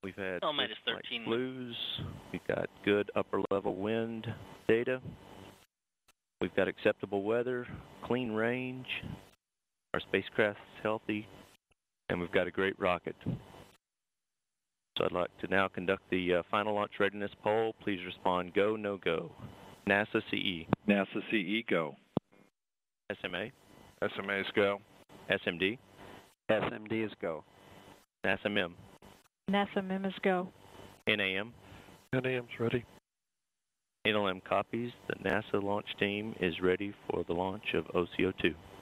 We've had minus 13 blues. We've got good upper level wind data. We've got acceptable weather, clean range. Our spacecraft's healthy, and we've got a great rocket. So I'd like to now conduct the final launch readiness poll. Please respond go, no go. NASA CE. NASA CE, go. SMA. SMA is go. SMD. SMD is go. NASA MEM. NASA MEM is go. NAM. NAM's ready. NLM copies. The NASA launch team is ready for the launch of OCO-2.